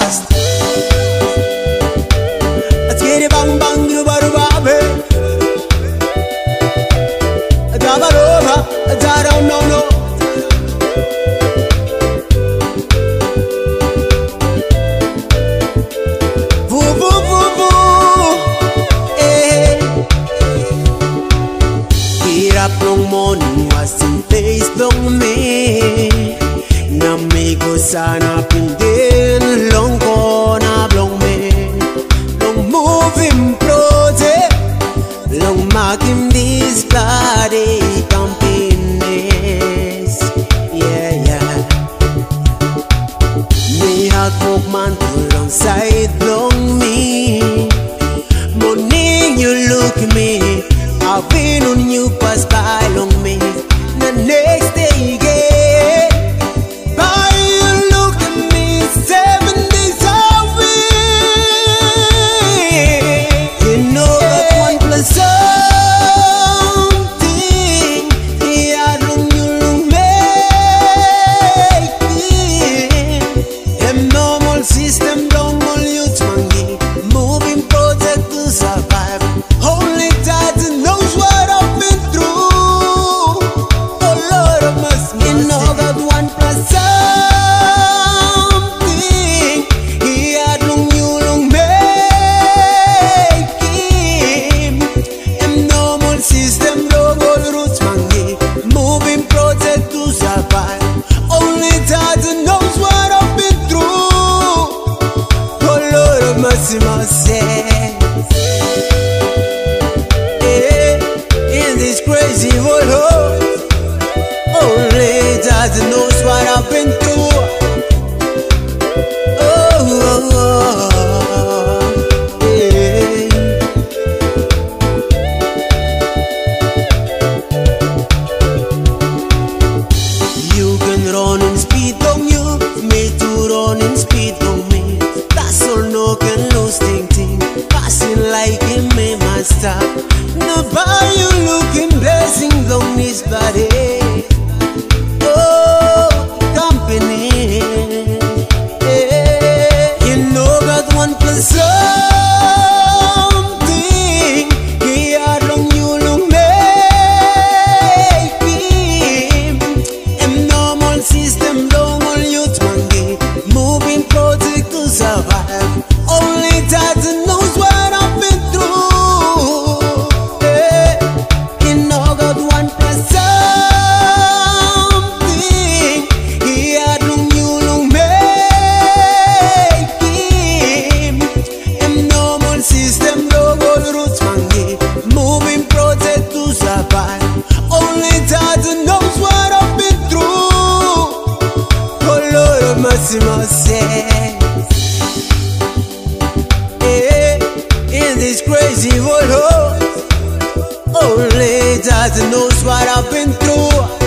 fast. Let's get it bang bang, ruba ruba, babe. Daba ruba, da down, no no. Voo voo voo voo, eh. Get up long morning, was in face long me. Na me go sana pinden long corner long me. Long moving project, long marking this body campaigns. Yeah, yeah. Me hard work man alongside long me. Morning you look at me, I've been on you pass by long me. The next day again, by you look at me 7 days away. You know that one plus something, yeah, long you long make it. Them normal system, normal youth mangi, moving project to survive. Only God knows what I've been through. Oh Lord of mercy, you know that one plus something, yeah, long you long make it. Them normal system, normal roots mangi, moving project to survive. Only God knows what I've been through. Oh Lord of mercy, mercy. In this crazy world, only God knows what I've been through. Oh, oh, oh, yeah. You can run in speed on you, me to run in speed on me. That's all no can lose ting. Passing like him, me master. Now by you looking blessing on this body. Oh, company. Yeah. You know got one plus something. Yeah, long you long make it. Them normal system, normal youth mangi, moving project to survive. Only God knows what I've been through. Yeah. You know got one plus something. Yeah, long you long make it. Them normal system, normal roots mangi, moving project to survive. Only God knows what I've been through. Oh Lord of mercy, mercy. In this crazy world, only God knows what I've been through.